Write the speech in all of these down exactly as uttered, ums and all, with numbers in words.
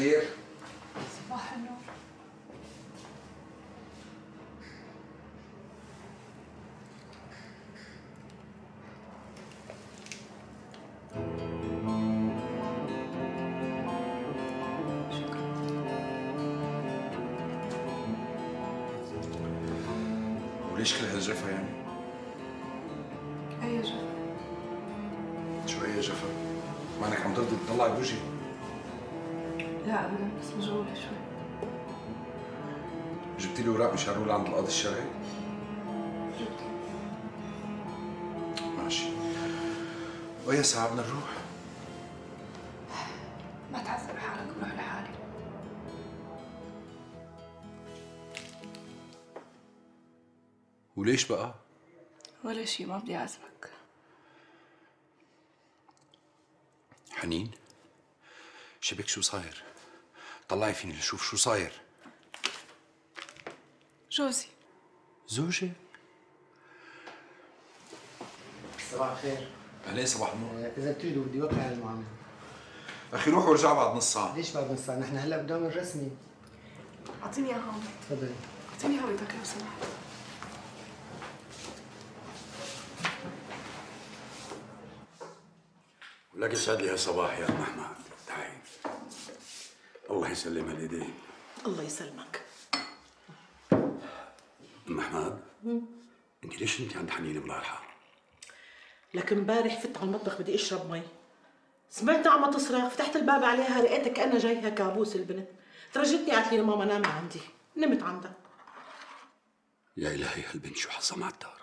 الخير. صباح النور. وليش كل هالجفا يعني؟ أي جفا؟ شو أي جفا؟ معنك عم ترضي تطلعي بوجهي؟ لا أبدا، بس مشغولة شوي. جبتي لي اوراق مشان اروح لعند القاضي الشرعي؟ جبت. ماشي. ويا ساعة بدنا نروح؟ ما تعذب حالك، بروح لحالي. وليش بقى؟ ولا شيء، ما بدي أعذبك. حنين، شبك شو صاير؟ طلعي فيني لشوف شو صاير. جوزي. زوجي؟ صباح الخير. اهلين، صباح النور. إذا بتريدوا بدي وقع على المعاملة. أخي روح وارجع بعد نص ساعة. ليش بعد نص ساعة؟ نحن هلا بالدوام الرسمي. أعطيني إياها هون. تفضلي. أعطيني هويتك لو سمحت. ولك يسعد لي هالصباح يا ام احمد. تعي. الله يسلم هاليدين. الله يسلمك. ام احمد، انت ليش انت عند حنين مرايحه؟ لك امبارح فت على المطبخ بدي اشرب مي، سمعتها عم تصرخ، فتحت الباب عليها لقيتها كأنها جايها كابوس البنت، ترجتني قالت لي ماما نامي عندي، نمت عندها. يا الهي هالبنت شو حظها مع الدار.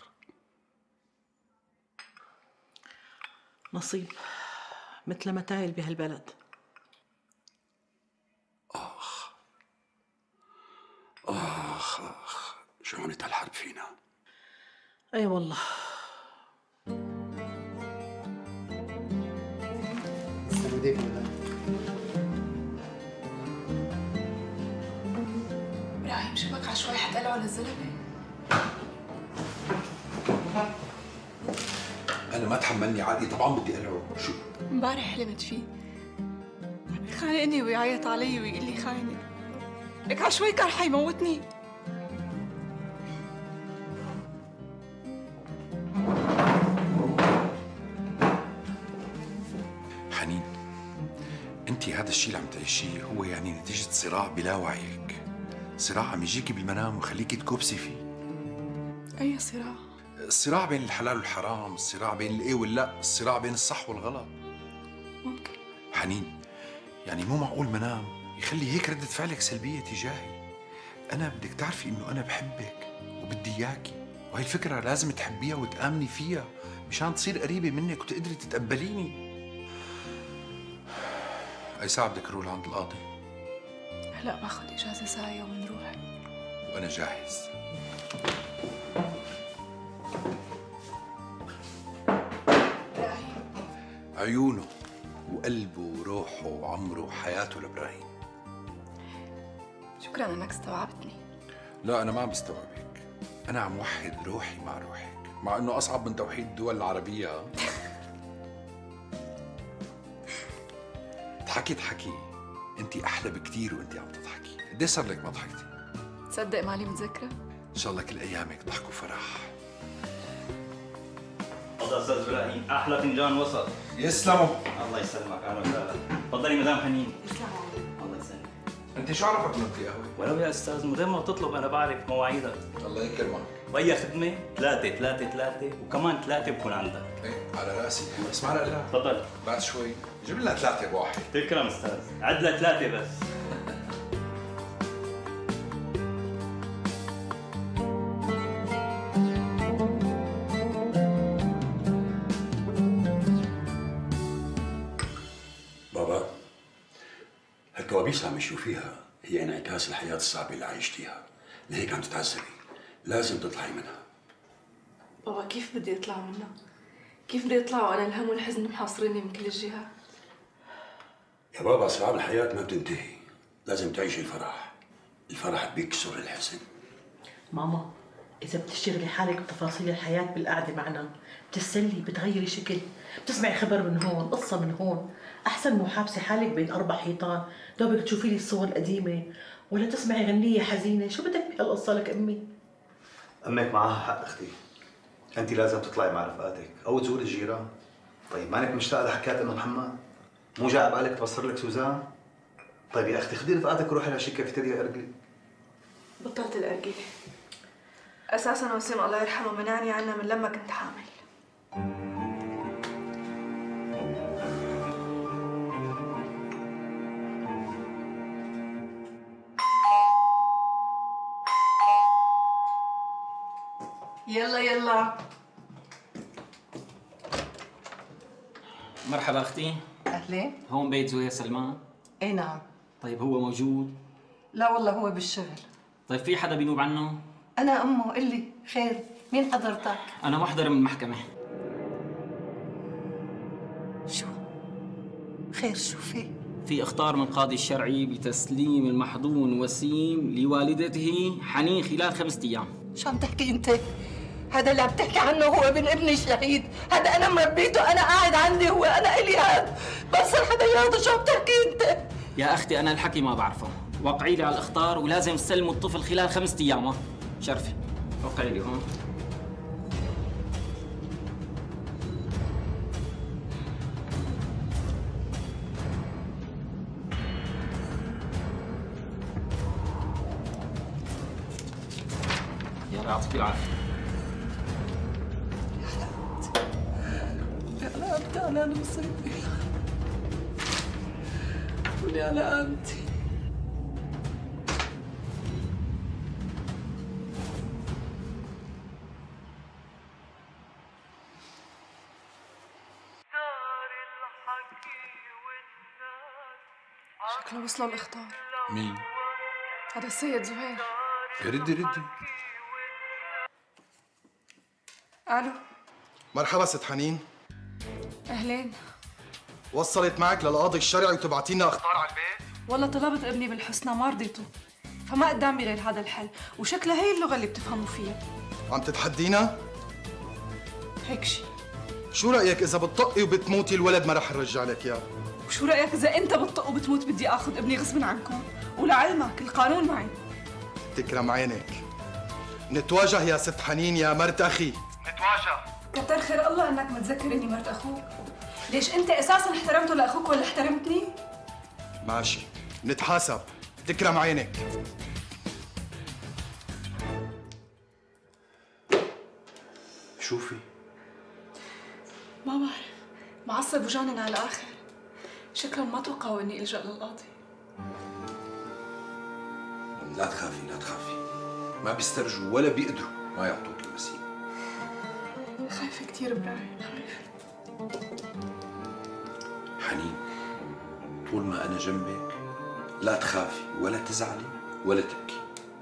نصيب مثل متايل بهالبلد. اخ اخ اخ شو عملت هالحرب فينا. اي والله. السلام عليكم. إبراهيم شبك على شوي حتقلعوا للزلمة. أنا ما تحملني عادي، طبعا بدي أقلعه. شو؟ امبارح حلمت فيه خانقني ويعيط علي ويقول لي خاينة. لك على شوي كان حيموتني. حنين، أنت هذا الشيء اللي عم تعيشيه هو يعني نتيجة صراع بلا وعيك، صراع عم يجيكي بالمنام وخليكي تكوبسي فيه. أي صراع؟ الصراع بين الحلال والحرام، الصراع بين الإيه واللا، الصراع بين الصح والغلط. ممكن. حنين، يعني مو معقول منام يخلي هيك ردة فعلك سلبية تجاهي. أنا بدك تعرفي إنه أنا بحبك وبدي إياكي، وهي الفكرة لازم تحبيها وتآمني فيها مشان تصير قريبة منك وتقدري تتقبليني. أي ساعة بدك نروح عند القاضي؟ هلا باخذ إجازة ساعة وبنروح. وأنا جاهز. إبراهيم. عيونه وقلبه وروحه وعمره وحياته لإبراهيم. شكرا انك استوعبتني. لا أنا ما عم بستوعبك، أنا عم وحد روحي مع روحك، مع إنه أصعب من توحيد الدول العربية. ضحكي ضحكي، أنت أحلى بكثير وأنت عم تضحكي. قد إيه صار لك ما ضحكتي؟ تصدق مالي متذكرة؟ إن شاء الله كل أيامك ضحك وفرح. تفضل استاذ ابراهيم، احلى فنجان وسط. يسلموا. الله يسلمك، اهلا وسهلا. تفضلي مدام حنين. يسلموا. الله يسلمك. أنت شو عرفك نبكي قهوة؟ ولو يا استاذ من غير ما تطلب انا بعرف مواعيدك. الله يكرمك. واي خدمه ثلاثه ثلاثه ثلاثه وكمان ثلاثه بكون عندك. إيه على راسي، بس ما لا. تفضل. بعد شوي جيب لنا ثلاثة بواحد. تكرم استاذ، عدلة ثلاثه بس. بابا، هالكوابيس عم تشوفيها هي انعكاس الحياة الصعبة اللي عايشتيها، لهيك عم تتعذبي، لازم تطلعي منها. بابا كيف بدي اطلع منها؟ كيف بدي اطلع وانا الهم والحزن محاصريني من كل الجهات؟ يا بابا صعاب الحياة ما بتنتهي، لازم تعيشي الفرح، الفرح بيكسر الحزن. ماما إذا بتشتغلي حالك بتفاصيل الحياة بالقعدة معنا، بتتسلي، بتغيري شكل، بتسمعي خبر من هون، قصة من هون، أحسن مو حابسة حالك بين أربع حيطان، دوبك تشوفي لي الصور القديمة، ولا تسمعي غنية حزينة. شو بدك بهالقصة لك أمي؟ أمك معها حق أختي، أنت لازم تطلعي مع رفقاتك أو تزوري الجيران. طيب مانك مشتاقة لحكاية إنه محمد؟ مو جاء بالك تبصر لك سوزان؟ طيب يا أختي خدي رفقاتك وروحي لشي كافيتيريا أرجلي. بطلت الأرجلة. أساساً وسيم الله يرحمه منعني عنها من لما كنت حامل. يلا يلا. مرحبا اختي. اهلين. هون بيت زهير سلمان؟ اي نعم. طيب هو موجود؟ لا والله هو بالشغل. طيب في حدا بينوب عنه؟ انا امه. قلي خير، مين حضرتك؟ انا محضر من المحكمة. شو؟ خير شو في؟ في اخطار من قاضي الشرعي بتسليم المحضون وسيم لوالدته حنين خلال خمسة ايام. شو عم تحكي انت؟ هذا اللي عم تحكي عنه هو ابن ابني الشهيد، هذا انا مربيته، انا قاعد عندي هو، انا الي هذا، بصر حدا ياخذه. شو عم تحكي انت؟ يا اختي انا الحكي ما بعرفه، وقعي لي على الاخطار ولازم تسلموا الطفل خلال خمسة ايام. شرفي وقعي لي هون. يلا يعطيك العافيه. أنا أبكي على مصيبتي. قولي على قامتي. شكله وصلوا الإخطار. مين؟ هذا السيد زهير. ردي ردي. ألو. مرحبا ست حنين. أهلين. وصلت معك للقاضي الشرعي وتبعتي لنا اخطار على البيت؟ والله طلبت ابني بالحسنى ما رضيته، فما قدامي غير هذا الحل، وشكلها هي اللغة اللي بتفهموا فيها. عم تتحدينا؟ هيك شي. شو رأيك إذا بتطقي وبتموتي الولد ما رح نرجع لك إياه؟ وشو رأيك إذا أنت بتطق وبتموت بدي آخذ ابني غصبا عنكم؟ ولعلمك القانون معي. تكرم عينك. نتواجه يا ست حنين يا مرت أخي. نتواجه. كتر خير الله انك متذكر اني مرت اخوك. ليش انت اساسا احترمته لاخوك ولا احترمتني؟ ماشي، نتحاسب. تكرم عينك. شوفي ما بعرف، معصب وجانن على الاخر. شكلهم ما توقعوا اني الجا للقاضي. لا تخافي لا تخافي، ما بيسترجوا ولا بيقدروا ما يعطوك الوسيله. خايفة كثير ابراهيم، خايفة. حنين، طول ما أنا جنبك لا تخافي ولا تزعلي ولا تبكي.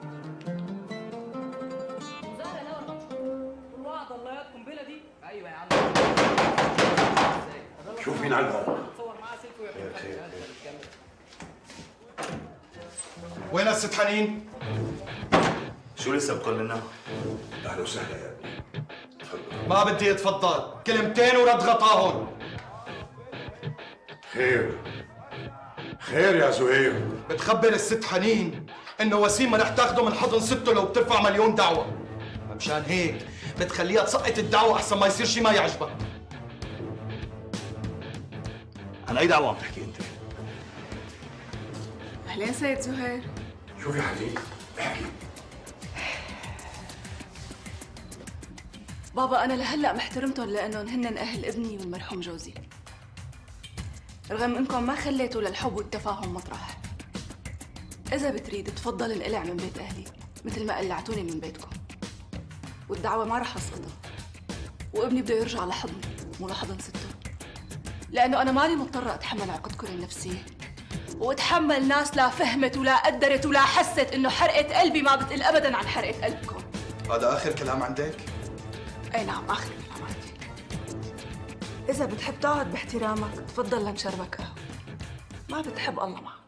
شوف مين على الباب. وين الست حنين؟ شو لسه بتقول لنا؟ اهلا وسهلا يا ابني. تفضل. ما بدي اتفضل، كلمتين ورد غطاهم. خير خير يا زهير. بتخبر الست حنين انه وسيم رح تاخده من حضن سته لو بترفع مليون دعوه. مشان هيك بتخليها تسقط الدعوه احسن ما يصير شيء ما يعجبك. عن أي دعوة عم تحكي أنت؟ اهلين سيد زهير. شوف يا حنين احكي. بابا انا لهلا محترمتهم لانهم هن اهل ابني والمرحوم جوزي، رغم انكم ما خليتوا للحب والتفاهم مطرح. اذا بتريد تفضل انقلع من بيت اهلي مثل ما قلعتوني من بيتكم، والدعوه ما رح اسقطها، وابني بده يرجع لحضني مو لحضن سته، لانه انا ماني مضطره اتحمل عقدكم النفسيه واتحمل ناس لا فهمت ولا قدرت ولا حست انه حرقه قلبي ما بتقل ابدا عن حرقه قلبكم. هذا اخر كلام عندك؟ اي نعم اخر كلام عندي. اذا بتحب تقعد باحترامك تفضل لنشربك قهوه، ما بتحب الله معك.